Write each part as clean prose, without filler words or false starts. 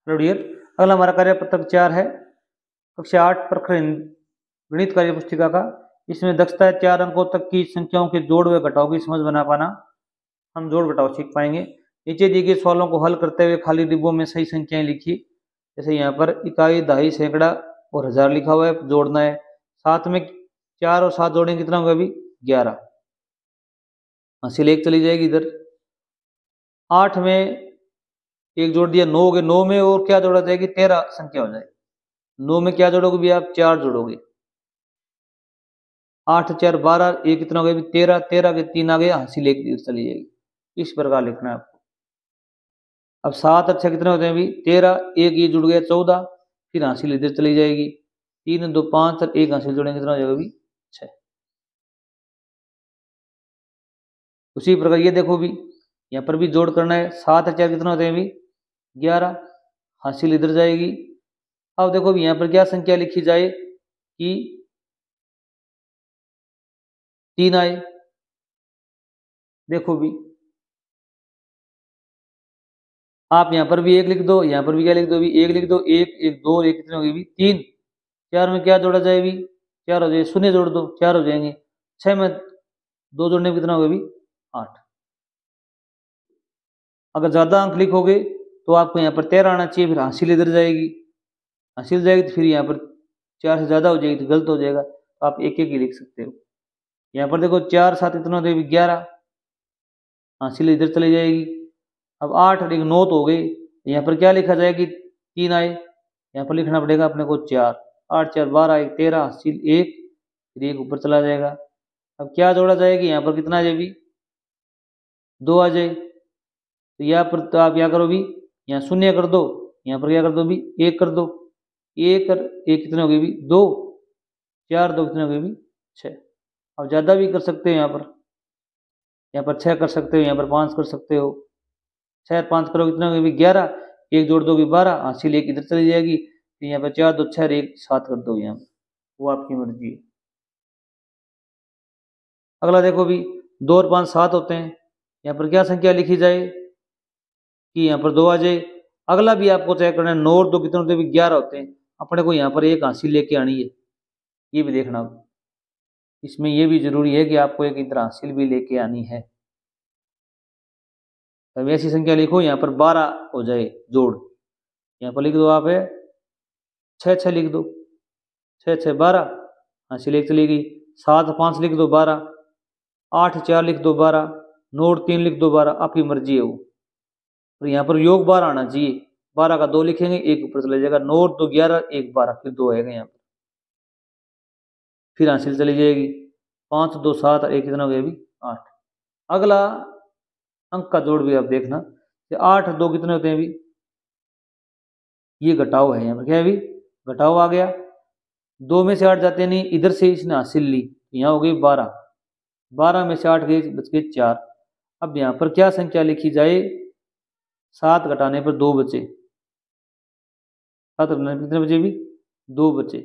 Dear, अगला हमारा कार्यपत्रक 4 है कक्षा 8 प्रखर गणित कार्य पुस्तिका का। इसमें दक्षता है 4 अंकों तक की संख्याओं के जोड़ व घटाव की समझ बना पाना। हम जोड़ घटाव सीख पाएंगे। नीचे दिए गए सवालों को हल करते हुए खाली डिब्बों में सही संख्याएं लिखिए। जैसे यहाँ पर इकाई, दहाई, सैकड़ा और हजार लिखा हुआ है, जोड़ना है। 7 में 4 और 7 जोड़ेंगे कितना होगा? अभी 11। हासिल 1 चली जाएगी इधर। 8 में 1 जोड़ दिया, 9 हो गए। 9 में और क्या जोड़ा जाएगी? 13 संख्या हो जाएगी। 9 में क्या जोड़ोगे भी आप? 4 जोड़ोगे। 8 4 12, 1 कितना हो गया? 13। 13 के 3 आ गए, हासिल 1 चली जाएगी। इस प्रकार लिखना है आपको। अब 7 अच्छा कितने होते हैं अभी? 13, 1 ये जुड़ गया 14, फिर हासिल इधर चली जाएगी। 3 2 5 और 1 हासिल जोड़ेंगे कितना हो जाएगा अभी? 6। उसी प्रकार ये देखो भी, यहाँ पर भी जोड़ करना है। 7 4 कितना होते हैं अभी? 11, हासिल इधर जाएगी। अब देखो भी यहाँ पर क्या संख्या लिखी जाए कि 3 आए। देखो भी आप यहाँ पर भी 1 लिख दो, यहाँ पर भी क्या लिख दो? अभी 1 लिख दो। 1 1 2 1 कितने हो गए? 3। 4 में क्या जोड़ा जाए? अभी 4 हो जाए, शून्य जोड़ दो, 4 हो जाएंगे। 6 में 2 जोड़ने में कितना होगा? अभी 8। अगर ज्यादा अंक लिखोगे तो आपको यहाँ पर 13 आना चाहिए, फिर हासिल इधर जाएगी। हासिल जाएगी तो फिर यहाँ पर 4 से ज्यादा हो जाएगी तो गलत हो जाएगा, तो आप 1 1 ही लिख सकते हो। यहाँ पर देखो 4 7 कितना होता है? 11, हासिल इधर चली जाएगी। अब 8 और 1 9 तो हो गई। यहाँ पर क्या लिखा जाएगी? 3 आए, यहाँ पर लिखना पड़ेगा अपने को 4। 8 4 12, 1 13, हासिल 1, फिर 1 ऊपर चला जाएगा। अब क्या जोड़ा जाएगी? यहाँ पर कितना आ जाए? 2 आ जाए। तो यहाँ पर तो आप क्या करो भी, यहाँ शून्य कर दो, यहाँ पर क्या कर दो भी? 1 कर दो। 1 और 1 कितने हो गए भी? 2। 4 2 कितने हो गए भी? 6। अब ज्यादा भी कर सकते हो, यहाँ पर 6 कर सकते हो, यहाँ पर 5 कर सकते हो। 6 और 5 करोगे कितने हो गए भी? 11। 1 जोड़ दोगे 12, हासिल 1 इधर चली जाएगी। तो यहाँ पर 4 2 6 और 1 7 कर दो, यहाँ वो आपकी मर्जी है। अगला देखो भी, 2 और 5 7 होते हैं। यहाँ पर क्या संख्या लिखी जाए कि यहाँ पर 2 आ जाए। अगला भी आपको चेक करना है। 9 और 2 कितने होते हैं? 11 होते हैं। अपने को यहाँ पर 1 हासिल लेके आनी है, ये भी देखना। इसमें ये भी जरूरी है कि आपको एक इधर हासिल भी लेके आनी है। तब ऐसी संख्या लिखो, यहाँ पर 12 हो जाए जोड़। यहाँ पर लिख दो आप है 6 6 लिख दो। 6 6 12, हासिल 1 चली गई। 7 5 लिख दो 12, 8 4 लिख दो 12, 9 और 3 लिख दो 12, आपकी मर्जी है वो। और यहाँ पर योग 12 आना चाहिए। 12 का 2 लिखेंगे, 1 ऊपर चला जाएगा। 9 और 2 11, 1 12, फिर 2 आएगा यहाँ पर, फिर हासिल चली जाएगी। 5 2 7 और 1 कितना हो गया अभी? 8। अगला अंक का जोड़ भी आप देखना, 8 2 कितने होते हैं अभी? ये घटाव है, यहाँ पर क्या है अभी? घटाव आ गया। 2 में से 8 जाते नहीं, इधर से इसने हासिल ली, यहाँ हो गई 12। 12 में से 8 गए, बच गए 4। अब यहाँ पर क्या संख्या लिखी जाए? 7 घटाने पर 2 बचे। 7 घटाने पर कितने बचे भी? 2 बचे।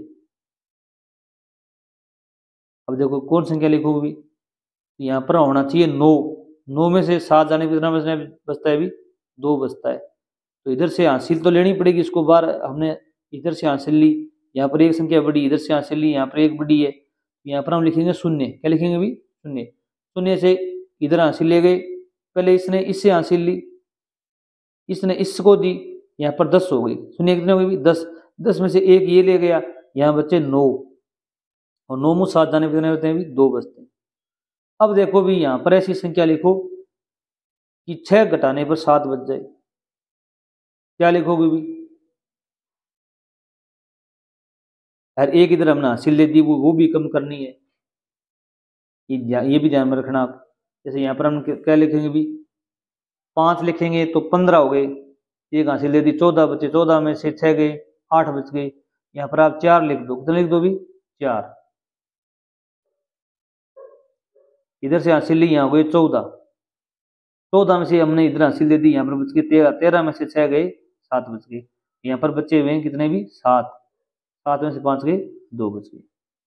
अब देखो कौन संख्या लिखोगे? यहाँ पर होना चाहिए 9। 9 में से 7 जाने पर कितना बचता है? अभी 2 बचता है। तो इधर से हासिल तो लेनी पड़ेगी, इसको बार हमने इधर से हासिल ली, यहाँ पर एक संख्या बड़ी, इधर से हासिल ली, यहाँ पर एक बड़ी है। यहाँ पर हम लिखेंगे शून्य। क्या लिखेंगे अभी? शून्य। शून्य से इधर हासिल ले गए, पहले इसने इससे हासिल ली, इसने इसको दी, यहाँ पर 10 हो गई। शून्य कितने हो गई? 10। 10 में से 1 ये ले गया, यहाँ बच्चे 9, और 9 में 7 जाने कितने होते हैं? अभी 2 बचते हैं। अब देखो भी यहाँ पर ऐसी संख्या लिखो कि 6 घटाने पर 7 बच जाए। क्या लिखोगे भी? यार एक इधर हमने हासिल ले दी, वो भी कम करनी है, ये भी ध्यान में रखना आप। जैसे यहाँ पर हम क्या लिखेंगे भी? 5 लिखेंगे तो 15 हो गए। एक हासिल दे दी, 14 बचे। 14 में से 6 गए, 8 बच गए। यहाँ पर आप 4 लिख दो। कितना लिख दो भी? 4। इधर से हासिल ली, यहाँ हो गए 14। 14 में से हमने इधर हासिल दे दी, यहाँ पर बच गए 13। 13 में से 6 गए, 7 बच गए। यहाँ पर बचे हुए कितने भी? 7। 7 में से 5 गए, 2 बच गए।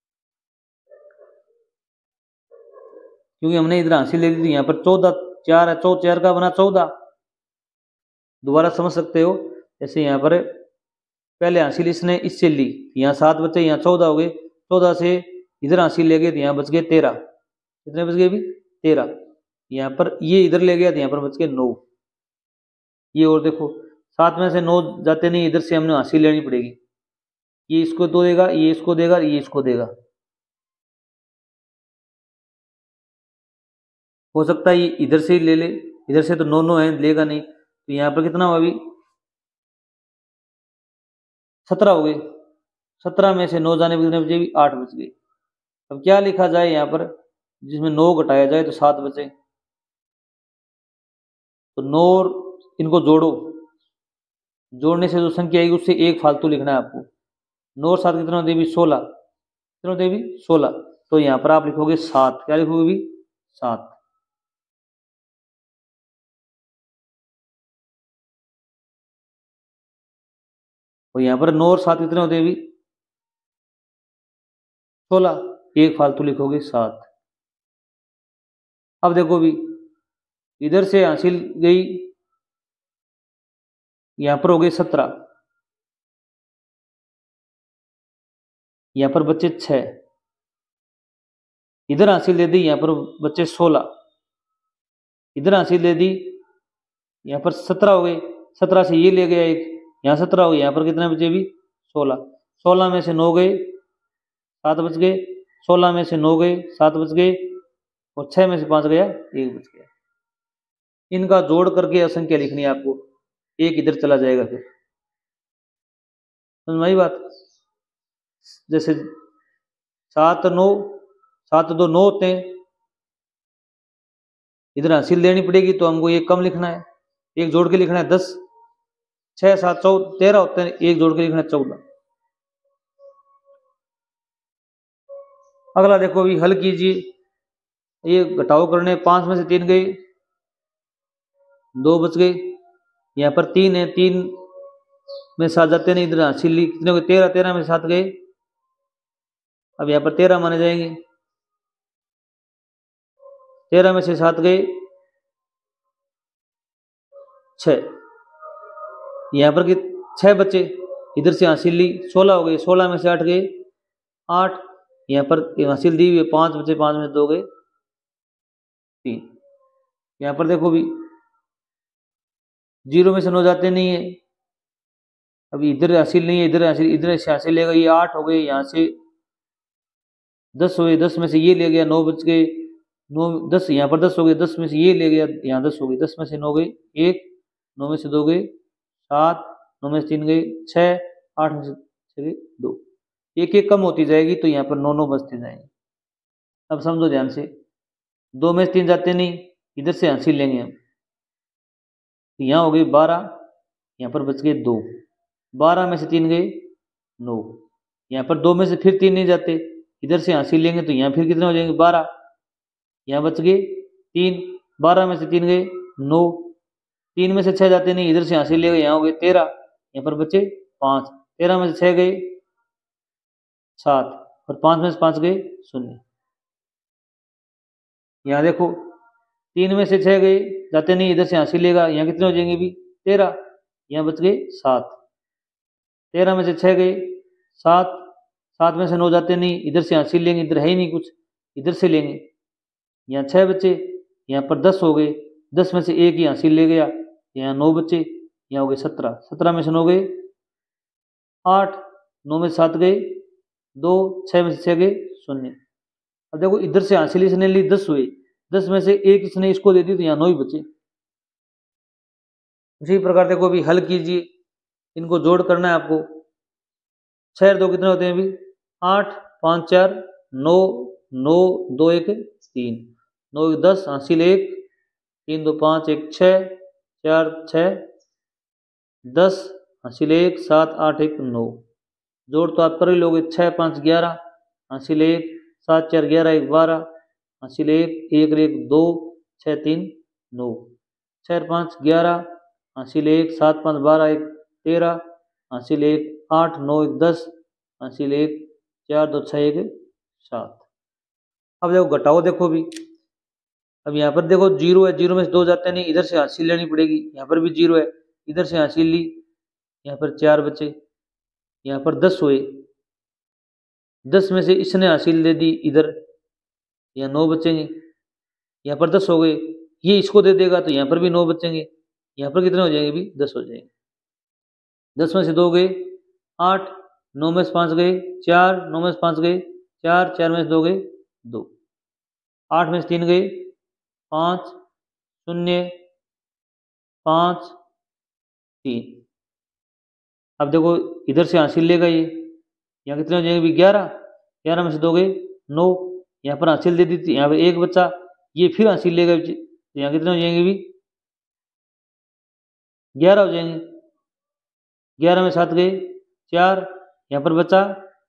क्योंकि हमने इधर हासिल ले ली थी। यहाँ पर 14 4 है, 4 का बना 14। दोबारा समझ सकते हो। जैसे यहाँ पर पहले हासिल इसने इससे ली, यहाँ 7 बचे, यहाँ 14 हो गए, 14 से इधर हासिल ले गए तो यहाँ बच गए 13। कितने बच गए अभी? 13। यहाँ पर ये इधर ले गया तो यहाँ पर बच गए 9। ये और देखो 7 में से 9 जाते नहीं, इधर से हमने हासिल लेनी पड़ेगी। ये इसको दो देगा, ये इसको देगा, ये इसको देगा। हो सकता है ये इधर से ही ले ले, इधर से तो 9 है, लेगा नहीं। तो यहाँ पर कितना हुआ अभी? 17 हो गए। 17 में से 9 जाने पर कितने बचे? 8 बच गए। अब क्या लिखा जाए यहाँ पर जिसमें 9 घटाया जाए तो 7 बचे? तो 9 और इनको जोड़ो, जोड़ने से जो संख्या आएगी उससे एक फालतू लिखना है आपको। 9 और 7 कितना होते? 16। कितना होते? 16। तो यहाँ पर आप लिखोगे 7। क्या लिखोगे भी? 7। और यहाँ पर 9 और 7 कितने होते? भी 16। एक फालतू लिखोगे 7। अब देखो भी इधर से हासिल गई, यहाँ पर हो गई 17, यहाँ पर बच्चे 6, इधर हासिल दे दी, यहाँ पर बच्चे 16, इधर हासिल दे दी, यहाँ पर 17 हो गए। 17 से ये ले गया एक, यहाँ 17 हो गए, यहाँ पर कितने बचे? भी 16। 16 में से 9 गए, 7 बच गए। 16 में से 9 गए, 7 बच गए। और 6 में से 5 गया, 1 बच गया। इनका जोड़ करके असंख्या लिखनी है आपको, एक इधर चला जाएगा। फिर समझ में आई बात? जैसे 7 9, 7 2 9 होते हैं, इधर हासिल लेनी पड़ेगी तो हमको एक कम लिखना है, एक जोड़ के लिखना है 10। 6 7 13 होते हैं, एक जोड़ के लिखना है 14। अगला देखो अभी हल कीजिए। ये घटाव करने, 5 में से 3 गए, 2 बच गए। यहाँ पर 3 है, 3 में 7 जाते नहीं, इधर हासिल ली, कितने हो गए? 13। 13 में 7 गए, अब यहाँ पर 13 माने जाएंगे। 13 में से 7 गए, 6। यहाँ पर 6 बचे, इधर से हासिल ली, 16 हो गए। 16 में से 8 गए, 8। यहाँ पर हासिल दी हुई 5 बचे, 5 में 2 गए, 3। यहाँ पर देखो भी 0 में से 9 जाते नहीं है, अभी इधर हासिल नहीं है, इधर से हासिल लेगा, ये 8 हो गए। यहाँ से 10 हो गए, 10 में से ये ले गया, 9 बच गए। 9 10, यहाँ पर 10 हो गए, 10 में से ये ले गया, यहाँ 10 हो गए। 10 में से 9 गए, 1। 9 में से 2 गए, 7। 9 में से 3 गए, 6। 8 में से 6 गए, 2। एक एक कम होती जाएगी तो यहाँ पर 9 9 बचते जाएंगे। अब समझो ध्यान से, 2 में से 3 जाते नहीं, इधर से हासिल लेंगे हम, यहाँ हो गए 12, यहाँ पर बच गए 2। 12 में से 3 गए, 9। यहाँ पर 2 में से फिर 3 नहीं जाते, इधर से हासिल लेंगे तो यहाँ फिर कितने हो जाएंगे? 12। यहाँ बच गए 3। 12 में से 3 गए, 9। 3 में से 6 जाते नहीं, इधर से हासिल ले गए, यहाँ हो गए 13। यहाँ पर बचे 5। 13 में से 6 गए, 7। और 5 में से 5 गए, 0। यहाँ देखो 3 में से 6 गए, जाते नहीं, इधर से हासिल लेगा, यहाँ कितने हो जाएंगे? भी 13। यहाँ बच गए 7। 13 में से 6 गए, 7। 7 में से 9 जाते नहीं, इधर से हासिल लेंगे, इधर है ही नहीं कुछ, इधर से लेंगे। यहाँ 6 बच्चे, यहाँ पर 10 हो गए। 10 में से एक ही हासिल ले गया, यहाँ 9 बच्चे, यहाँ हो गए 17। 17 में से 9 गए, 8। 9 में से 7 गए, 2। 6 में से 6 गए, 0। अब देखो इधर से हासिल इसने ली, 10 हुए। 10 में से एक इसने इसको दे दी तो यहाँ 9 ही बचे। उसी प्रकार देखो अभी हल कीजिए, इनको जोड़ करना है आपको। 6 और 2 कितने होते हैं? अभी 8। 5 4 9, 9 2 1 3, 9 1 10, हासिल 1, 3 2 5 1 6, 4 6 10, हासिल 1, 7 8 1 9। जोड़ तो आप कर ही लोगे। 6 5 11, हासिल 1, 7 4 11 1 12, हासिल 1 1 1 2, 6 3 9। 6 5 11, हासिल 1, 7 5 12 1 13, हासिल 1, 8 9 1 10, हासिल 1, 4 2 6 1 7। अब देखो घटाओ, देखो भी अब यहाँ पर देखो 0 है, 0 में से 2 जाते नहीं, इधर से हासिल लेनी पड़ेगी। यहाँ पर भी 0 है, इधर से हासिल ली, यहाँ पर 4 बचे, यहाँ पर 10 हुए, 10 में से इसने हासिल दे दी इधर, यहाँ 9 बचेंगे, यहाँ पर 10 हो गए, ये इसको दे देगा तो यहाँ पर भी 9 बचेंगे, यहाँ पर कितने हो जाएंगे भी 10 हो जाएंगे। 10 में से 2 गए 8, 9 में से 5 गए 4, 9 में से 5 गए 4, 4 में से 2 गए 2, 8 में से 3 गए 5, 0, 5, 3। अब देखो इधर से हासिल लेगा ये, यहाँ कितने हो जाएंगे भी 11, 11 में से 2 गए 9, यहाँ पर हासिल दे दी थी, यहाँ पर 1 बच्चा, ये फिर हासिल लेगा तो यहाँ कितने हो जाएंगे भी 11 हो जाएंगे, 11 में 7 गए 4, यहाँ पर बचा,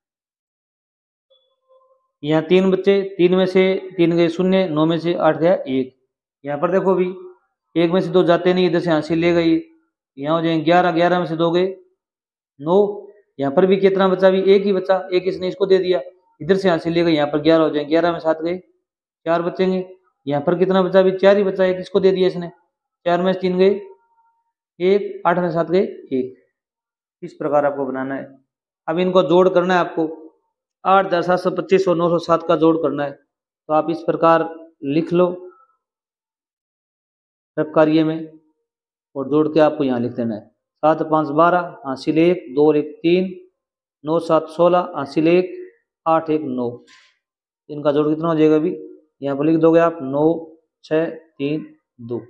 यहाँ 3 बच्चे, 3 में से 3 गए 0, 9 में से 8 गया 1, यहाँ पर देखो भी 1 में से 2 जाते नहीं, इधर से हासिल ले गई, यहाँ हो जाएंगे 11, 11 में से 2 गए 9, यहाँ पर भी कितना बचा भी 1 ही बचा, 1 इसने इसको दे दिया, इधर से हासिल ले गई, यहाँ पर 11 हो जाएंगे, 11 में 7 गए 4 बचेंगे, यहाँ पर कितना बचा भी 4 ही बचा, 1 इसको दे दिया इसने, 4 में से 3 गए 1, 8 में 7 गए 1। इस प्रकार आपको बनाना है। अब इनको जोड़ करना है आपको, 8,725 और 907 का जोड़ करना है, तो आप इस प्रकार लिख लो रफ कार्य में और जोड़ के आपको यहाँ लिख देना है। 7 5 12, हासिल 1, 2 और 1 3, 9 7 16, हासिल 1, 8 1 9। इनका जोड़ कितना हो जाएगा अभी, यहाँ पर लिख दोगे आप 9 6 3 2।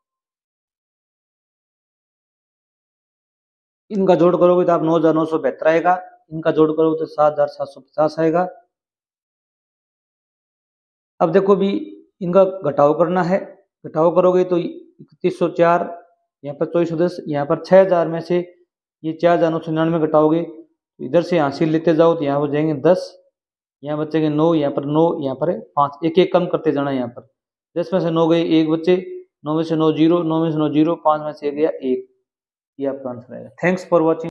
इनका जोड़ करोगे तो आप 9,972 आएगा, इनका जोड़ करोगे तो 7,750 आएगा। अब देखो भी इनका घटाव करना है, घटाव करोगे तो 3104, यहाँ पर 2410, यहाँ पर 6000 में से ये 4,999 घटाओगे तो इधर से हासिल लेते जाओ तो यहाँ हो जाएंगे 10, यहाँ बचेंगे 9, यहाँ पर 9, यहाँ पर 5, एक एक कम करते जाना। यहाँ पर 10 में से 9 गए 1 बच्चे, 9 में से 9 0, 9 में से 9 0, 5 में से गया 1। ये आपका आंसर आएगा। Thanks for watching.